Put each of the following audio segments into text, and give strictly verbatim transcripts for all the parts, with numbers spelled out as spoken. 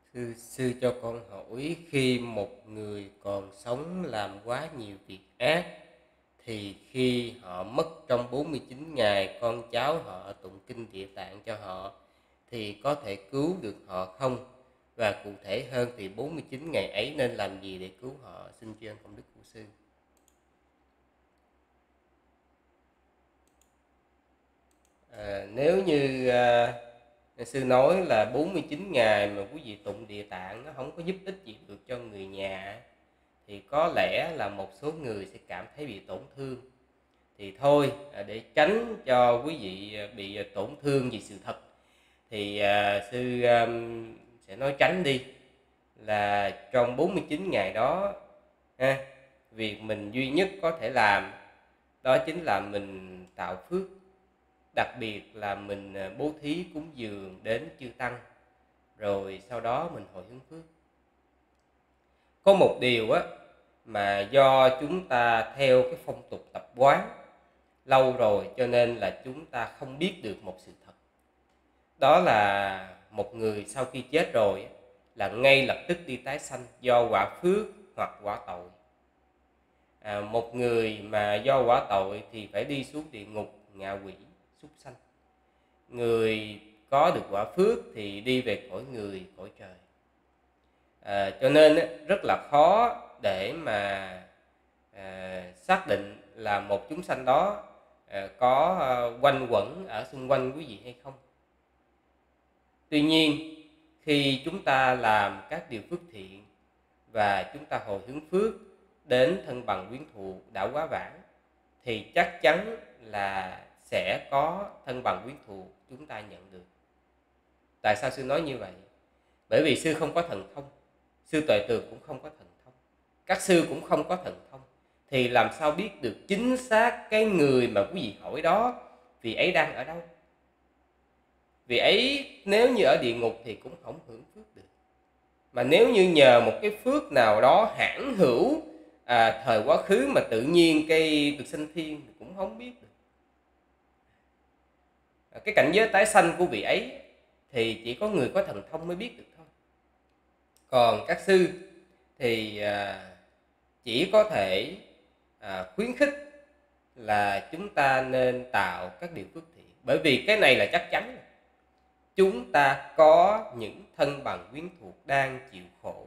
Sư, sư cho con hỏi, khi một người còn sống làm quá nhiều việc ác, thì khi họ mất trong bốn mươi chín ngày, con cháu họ tụng kinh Địa Tạng cho họ, thì có thể cứu được họ không? Và cụ thể hơn thì bốn mươi chín ngày ấy nên làm gì để cứu họ? Xin tri ân công đức của sư. À, nếu như à, sư nói là bốn mươi chín ngày mà quý vị tụng Địa Tạng nó không có giúp ích gì được cho người nhà, thì có lẽ là một số người sẽ cảm thấy bị tổn thương. Thì thôi, à, để tránh cho quý vị bị tổn thương vì sự thật, thì à, sư à, sẽ nói tránh đi, là trong bốn mươi chín ngày đó ha, việc mình duy nhất có thể làm đó chính là mình tạo phước, đặc biệt là mình bố thí cúng dường đến chư tăng, rồi sau đó mình hồi hướng phước. Có một điều á mà do chúng ta theo cái phong tục tập quán lâu rồi, cho nên là chúng ta không biết được một sự thật. Đó là một người sau khi chết rồi là ngay lập tức đi tái sanh do quả phước hoặc quả tội. À, một người mà do quả tội thì phải đi xuống địa ngục, ngạ quỷ, súc sanh. Người có được quả phước thì đi về cõi người, cõi trời. À, cho nên rất là khó để mà à, xác định là một chúng sanh đó à, có à, quanh quẩn ở xung quanh quý vị hay không. Tuy nhiên, khi chúng ta làm các điều phước thiện và chúng ta hồi hướng phước đến thân bằng quyến thuộc đã quá vãng, thì chắc chắn là sẽ có thân bằng quyến thuộc chúng ta nhận được. Tại sao sư nói như vậy? Bởi vì sư không có thần thông, sư Tuệ Tường cũng không có thần thông, các sư cũng không có thần thông, thì làm sao biết được chính xác cái người mà quý vị hỏi đó vì ấy đang ở đâu? Vì ấy nếu như ở địa ngục thì cũng không hưởng phước được, mà nếu như nhờ một cái phước nào đó hãn hữu à, thời quá khứ mà tự nhiên cây được sanh thiên thì cũng không biết được. À, cái cảnh giới tái sanh của vị ấy thì chỉ có người có thần thông mới biết được thôi. Còn các sư thì à, chỉ có thể à, khuyến khích là chúng ta nên tạo các điều phước thiện, bởi vì cái này là chắc chắn. Chúng ta có những thân bằng quyến thuộc đang chịu khổ,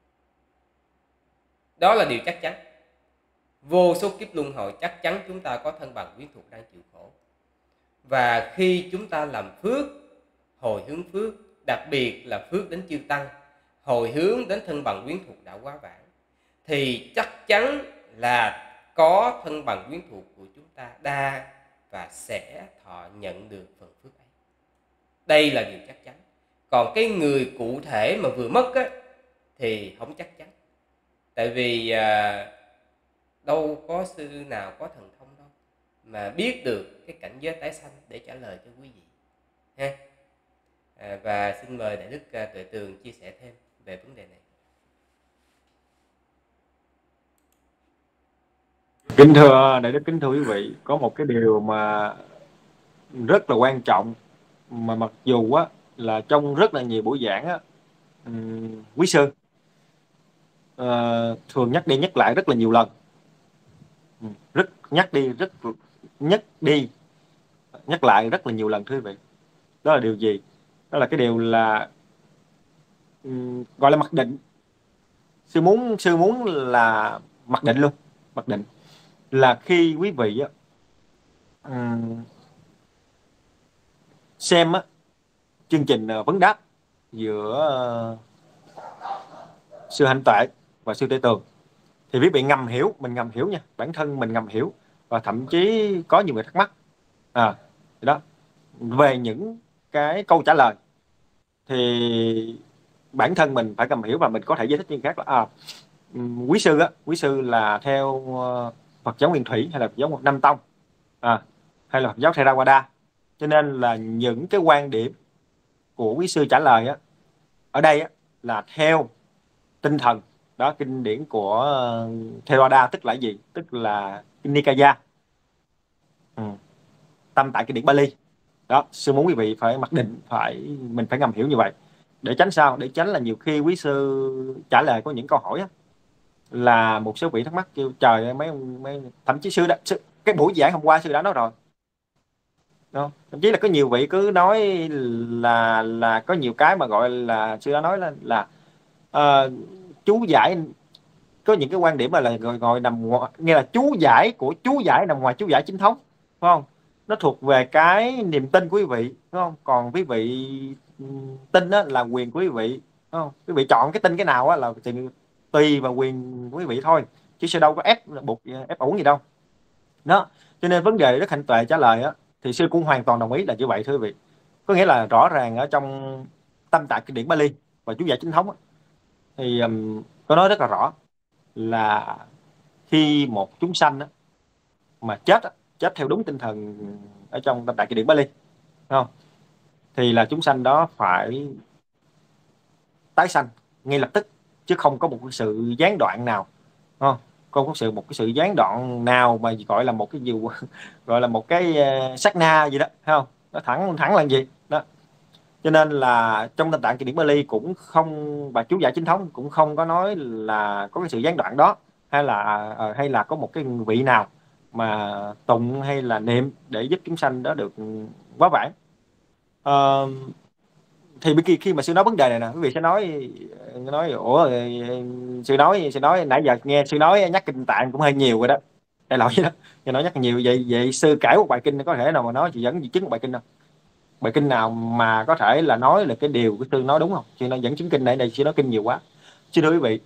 đó là điều chắc chắn. Vô số kiếp luân hồi chắc chắn chúng ta có thân bằng quyến thuộc đang chịu khổ. Và khi chúng ta làm phước, hồi hướng phước, đặc biệt là phước đến chư tăng, hồi hướng đến thân bằng quyến thuộc đã quá vãng, thì chắc chắn là có thân bằng quyến thuộc của chúng ta đa và sẽ thọ nhận được phần phước ấy. Đây là điều chắc chắn. Còn cái người cụ thể mà vừa mất á, thì không chắc chắn. Tại vì à, đâu có sư nào có thần thông đâu mà biết được cái cảnh giới tái sanh để trả lời cho quý vị ha. À, và xin mời Đại Đức Tuệ Tường chia sẻ thêm về vấn đề này. Kính thưa Đại Đức, kính thưa quý vị, có một cái điều mà rất là quan trọng mà mặc dù á là trong rất là nhiều buổi giảng á, um, quý sư uh, thường nhắc đi nhắc lại rất là nhiều lần, um, rất nhắc đi rất nhắc đi nhắc lại rất là nhiều lần, thưa quý vị. Đó là điều gì? Đó là cái điều là um, gọi là mặc định. Sư muốn sư muốn là mặc định luôn, mặc định là khi quý vị á, um, xem á, chương trình vấn đáp giữa uh, sư Hạnh Tuệ và sư Tây Tường, thì quý vị ngầm hiểu, mình ngầm hiểu nha, bản thân mình ngầm hiểu, và thậm chí có nhiều người thắc mắc à, đó về những cái câu trả lời, thì bản thân mình phải ngầm hiểu và mình có thể giải thích như khác là à, quý sư á, quý sư là theo uh, Phật giáo Nguyên Thủy hay là Phật giáo Nam Tông à, hay là Phật giáo Theravada, cho nên là những cái quan điểm của quý sư trả lời á, ở đây á, là theo tinh thần đó, kinh điển của uh, Theravada, tức là gì? Tức là kinh Nikaya, ừ. Tâm tại kinh điển Bali đó. Sư muốn quý vị phải mặc định, phải mình phải ngầm hiểu như vậy. Để tránh sao? Để tránh là nhiều khi quý sư trả lời có những câu hỏi á, là một số vị thắc mắc kêu trời ơi, mấy mấy thậm chí sư đã sư, cái buổi giảng hôm qua sư đã nói rồi, đúng không? Thậm chí là có nhiều vị cứ nói là là có nhiều cái mà gọi là sư đã nói là là ờ, chú giải, có những cái quan điểm mà là ngồi, ngồi nằm ngoài, nghe là chú giải của chú giải nằm ngoài chú giải chính thống, phải không? Nó thuộc về cái niềm tin của quý vị, đúng không? Còn quý vị ừm, tin đó là quyền của quý vị, đúng không? Quý vị chọn cái tin cái nào á là tùy vào quyền của quý vị thôi, chứ sẽ đâu có ép buộc ép ủng gì đâu. Đó, cho nên vấn đề Đức Hạnh Tuệ trả lời á, thì sư cũng hoàn toàn đồng ý là như vậy thưa quý vị. Có nghĩa là rõ ràng ở trong Tâm Tạng Kinh điển Bali và chú giải chính thống á, thì um, có nói rất là rõ là khi một chúng sanh á, mà chết á, chết theo đúng tinh thần ở trong Tâm Tạng Kinh điển Bali, đúng không? Thì là chúng sanh đó phải tái sanh ngay lập tức, chứ không có một cái sự gián đoạn nào, đúng không? Không có sự một cái sự gián đoạn nào mà gọi là một cái gì gọi là một cái uh, sát na gì đó, thấy không? Nó thẳng thẳng là gì đó. Cho nên là trong Tâm Tạng Kinh điển Bali cũng không, và chú giải chính thống cũng không có nói là có cái sự gián đoạn đó, hay là ờ, hay là có một cái vị nào mà tụng hay là niệm để giúp chúng sanh đó được quá vãng. Ờ, thì khi khi mà sư nói vấn đề này nè, quý vị sẽ nói nói ủa, sư nói sư nói nãy giờ nghe sư nói nhắc kinh tạng cũng hơi nhiều rồi đó, đây lỗi đó, sư nói nhắc nhiều vậy, vậy sư cãi một bài kinh có thể nào mà nói chỉ dẫn gì chứng một bài kinh đâu? Bài kinh nào mà có thể là nói là cái điều của sư nói đúng không? Sư nói dẫn chứng kinh này này, sư nói kinh nhiều quá. Xin thưa quý vị,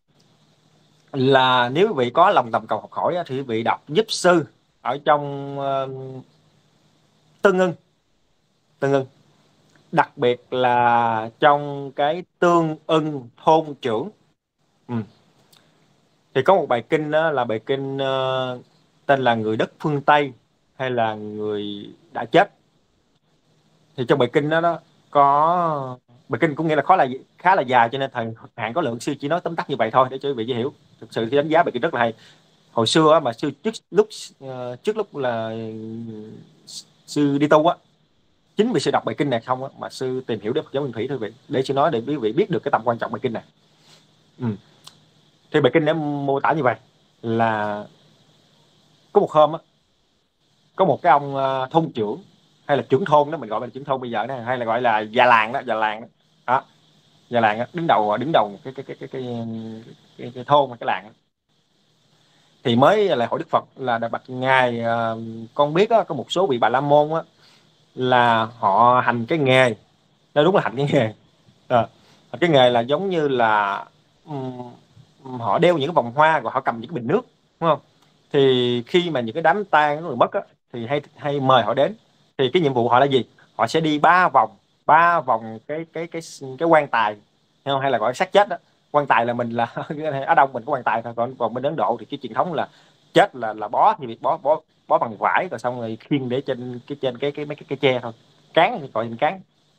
là nếu quý vị có lòng tầm cầu học hỏi thì quý vị đọc giúp sư ở trong uh, Tương Ưng, Tương Ưng, đặc biệt là trong cái Tương Ưng thôn trưởng. Ừ. Thì có một bài kinh đó là bài kinh uh, tên là Người đất phương Tây hay là Người đã chết. Thì trong bài kinh đó, đó có bài kinh cũng nghĩa là khó là khá là dài, cho nên thời hạn có lượng sư chỉ nói tóm tắt như vậy thôi để cho quý vị dễ hiểu. Thực sự thì đánh giá bài kinh rất là hay. Hồi xưa mà sư trước lúc uh, trước lúc là sư đi tu á, chính vì sư đọc bài kinh này không á mà sư tìm hiểu đến Phật giáo Nguyên Thủy thôi vị, để sư nói để quý vị biết được cái tầm quan trọng bài kinh này. Ừ. Thì bài kinh đã mô tả như vậy là có một hôm á, có một cái ông uh, thôn trưởng hay là trưởng thôn đó, mình gọi là trưởng thôn bây giờ đó, hay là gọi là già làng đó, già làng đó, đó già làng đó, đứng đầu đứng đầu cái cái cái cái cái, cái, cái thôn cái làng đó. Thì mới lại hỏi Đức Phật là bạch ngài, uh, con biết đó, có một số vị Bà La Môn á, là họ hành cái nghề, nó đúng là hành cái nghề à, cái nghề là giống như là um, họ đeo những cái vòng hoa và họ cầm những cái bình nước, đúng không? Thì khi mà những cái đám tang người mất á, thì hay hay mời họ đến. Thì cái nhiệm vụ họ là gì? Họ sẽ đi ba vòng, ba vòng cái cái cái cái quan tài, hay, không? Hay là gọi xác chết đó. Quan tài là mình là ở Đông mình có quan tài thôi, còn còn bên Ấn Độ thì cái truyền thống là chết là là bó, thì việc bó bó bó bằng vải rồi xong rồi khiêng để trên cái trên cái cái mấy cái, cái tre thôi, cán thì gọi thành cán.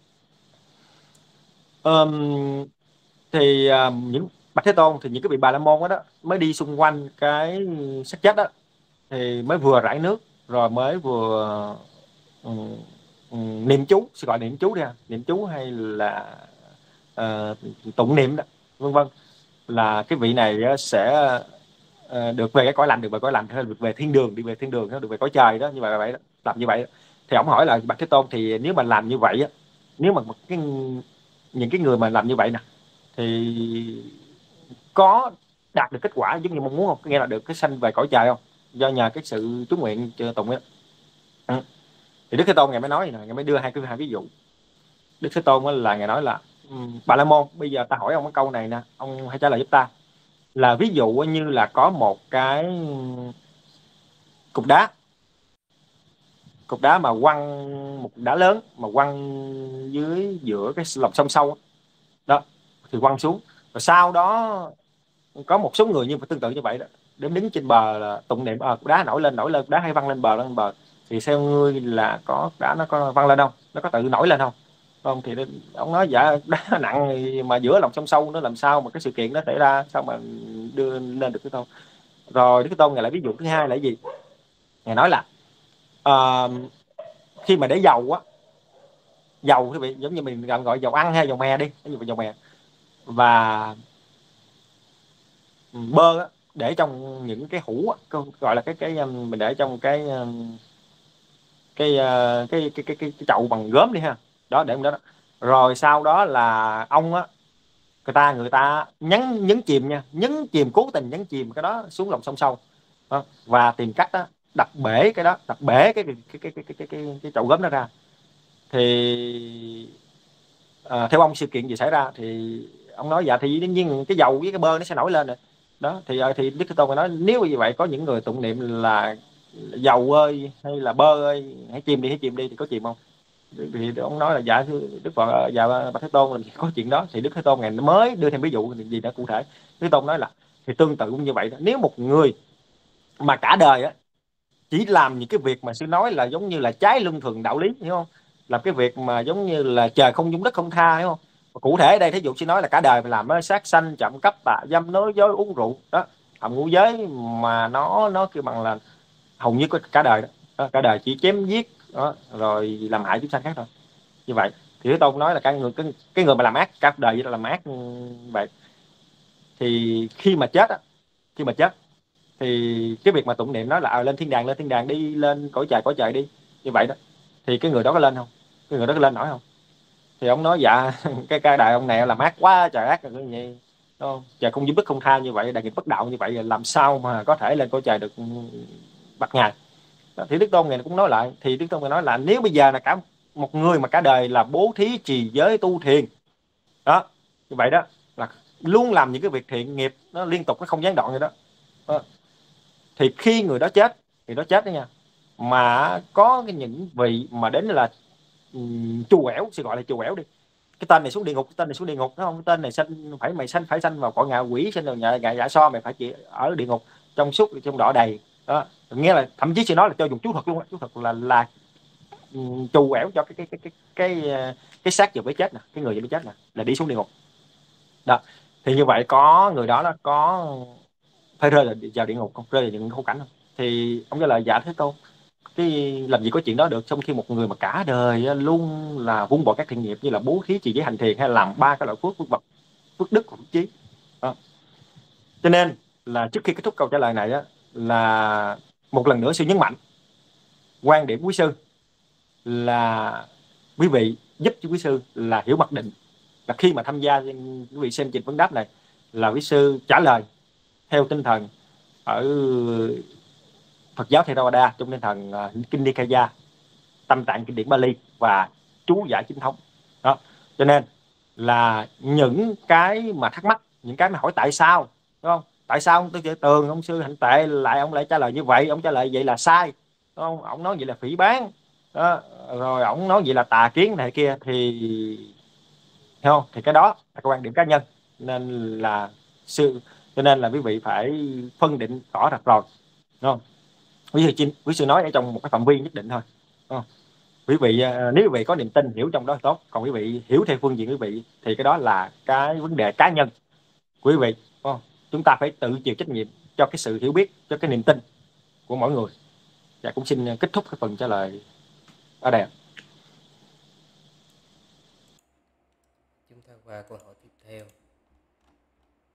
Ờm, thì à, những Bạch Thế Tôn thì những cái vị Bà La Môn đó, đó mới đi xung quanh cái xác chết đó, thì mới vừa rải nước rồi mới vừa um, um, niệm chú, sẽ gọi niệm chú đi ha, niệm chú hay là ờ, tụng niệm đó, vân vân, là cái vị này á, sẽ ờ, được về cái cõi lành, được về cõi lành hay được về thiên đường, đi về thiên đường, được về cõi trời đó, như vậy vậy đó. Làm như vậy đó. Thì ông hỏi là Bạch Thế Tôn, thì nếu mà làm như vậy á, nếu mà một cái những cái người mà làm như vậy nè, thì có đạt được kết quả giống như mong muốn không? Có nghĩa là được cái sanh về cõi trời không? Do nhờ cái sự chú nguyện tụng ấy. Ừ. Thì Đức Thế Tôn ngài mới nói nè, ngài mới đưa hai cái hai ví dụ. Đức Thế Tôn là ngài nói là um, Bà La Môn, bây giờ ta hỏi ông cái câu này nè, ông hãy trả lời giúp ta. Là ví dụ như là có một cái cục đá, cục đá mà quăng, một cục đá lớn mà quăng dưới giữa cái lòng sông sâu đó, đó thì quăng xuống, rồi sau đó có một số người như tương tự như vậy đó, đến đứng trên bờ là tụng niệm, à, đá nổi lên nổi lên, đá hay văng lên bờ lên bờ, thì theo ngươi là có đá nó có văng lên không, nó có tự nổi lên không? Không thì ông nói dạ đá nặng thì mà giữa lòng sông sâu nó làm sao mà cái sự kiện đó xảy ra, sao mà đưa lên được cái tôn. Rồi Đức Thế Tôn ngài lại ví dụ thứ hai là cái gì? Ngài nói là ờ, khi mà để dầu á, dầu quý vị, giống như mình gọi gọi dầu ăn hay dầu mè đi, ví dụ dầu mè. Và bơ á, để trong những cái hũ á, gọi là cái cái um, mình để trong cái um, cái, uh, cái, cái, cái, cái, cái chậu bằng gốm đi ha, đó để trong đó, đó. Rồi sau đó là ông á, người ta người ta nhấn nhấn chìm nha, nhấn chìm, cố tình nhấn chìm cái đó xuống lòng sông sâu đó, và tìm cách đó đập bể cái đó, đập bể cái cái cái cái cái cái, cái, cái chậu gốm đó ra. Thì à, theo ông sự kiện gì xảy ra? Thì ông nói dạ thì đương nhiên cái dầu với cái bơ nó sẽ nổi lên rồi đó. Thì thì Đức Thế Tôn mới nói nếu như vậy có những người tụng niệm là dầu ơi hay là bơ ơi hãy chìm đi, hãy chìm đi, thì có chìm không? Thì ông nói là dạ thưa Đức Phật, dạ Bạch Thế Tôn, làm gì có chuyện đó. Thì Đức Thế Tôn ngày mới đưa thêm ví dụ gì đó cụ thể. Thế Tôn nói là thì tương tự cũng như vậy đó. Nếu một người mà cả đời á chỉ làm những cái việc mà sư nói là giống như là trái luân thường đạo lý, hiểu không? Làm cái việc mà giống như là trời không dung đất không tha, hiểu không? Và cụ thể ở đây thí dụ sư nói là cả đời mình làm sát sanh, trộm cắp, tà dâm, nói dối, uống rượu đó, phạm ngũ giới, mà nó nó kêu bằng là hầu như có cả đời đó. Đó, cả đời chỉ chém giết đó, rồi làm hại chúng sanh khác thôi. Như vậy thì Thế Tôn nói là cái người cái, cái người mà làm ác cả đời vậy là làm ác vậy, thì khi mà chết á, khi mà chết thì cái việc mà tụng niệm nói là à, lên thiên đàng, lên thiên đàng đi, lên cõi trời, cõi trời đi, như vậy đó, thì cái người đó có lên không? Cái người đó có lên nổi không? Thì ông nói dạ cái cái đại ông này làm ác quá trời ác rồi, cái gì đúng không? Trời không dung đức không tha như vậy, đại nghịch bất đạo như vậy, làm sao mà có thể lên cõi trời được bạch ngài? Đó, thì Đức Tôn này cũng nói lại, thì Đức Tôn này nói là nếu bây giờ là cả một người mà cả đời là bố thí trì giới tu thiền đó, như vậy đó là luôn làm những cái việc thiện nghiệp nó liên tục, nó không gián đoạn vậy đó, đó. Thì khi người đó chết, thì đó chết đó nha, mà có cái những vị mà đến là um, chù ẻo, sẽ gọi là chù ẻo đi, cái tên này xuống địa ngục, cái tên này xuống địa ngục, đúng không? Cái tên này sanh phải mày sanh phải sanh vào cõi ngạ quỷ, sinh vào nhà ngạ dạ so, mày phải chỉ ở địa ngục trong suốt trong đỏ đầy đó. Nghĩa là thậm chí sẽ nói là cho dùng chú thuật luôn á, chú thuật là là um, trù ẻo cho cái cái cái cái cái cái, cái xác vừa mới chết nè, cái người vừa mới chết nè là đi xuống địa ngục đó. Thì như vậy có người đó là có phải rơi vào địa ngục không, rơi vào những khung cảnh không? Thì ông trả lời dạ Thế Tôn, cái làm gì có chuyện đó được, trong khi một người mà cả đời luôn là vun bồi các thiện nghiệp như là bố thí, trì giới, hành thiền, hay là làm ba cái loại phước, phước bậc, phước đức và phước trí đó. Cho nên là trước khi kết thúc câu trả lời này á, là một lần nữa sư nhấn mạnh quan điểm quý sư là quý vị giúp cho quý sư là hiểu mặc định, là khi mà tham gia quý vị xem trình vấn đáp này là quý sư trả lời theo tinh thần ở Phật giáo Theravada, trong tinh thần uh, Kinh Nikaya, tâm tạng kinh điển Bali và chú giải chính thống đó. Cho nên là những cái mà thắc mắc, những cái mà hỏi tại sao, đúng không? Tại sao ông Tư Vệ Tường, ông sư Hạnh Tệ lại ông lại trả lời như vậy, ông trả lời vậy là sai, đúng không? Ông nói vậy là phỉ báng đó, rồi ông nói vậy là tà kiến này kia, thì hiểu không? Thì cái đó là cái quan điểm cá nhân, nên là sư cho nên là quý vị phải phân định rõ rạch rồi, đúng không? Quý sư quý sư nói ở trong một cái phạm vi nhất định thôi, đúng không? Quý vị nếu quý vị có niềm tin hiểu trong đó tốt, còn quý vị hiểu theo phương diện quý vị thì cái đó là cái vấn đề cá nhân của quý vị, đúng không? Chúng ta phải tự chịu trách nhiệm cho cái sự hiểu biết, cho cái niềm tin của mỗi người. Và cũng xin kết thúc cái phần trả lời ở đây. Chúng ta qua câu hỏi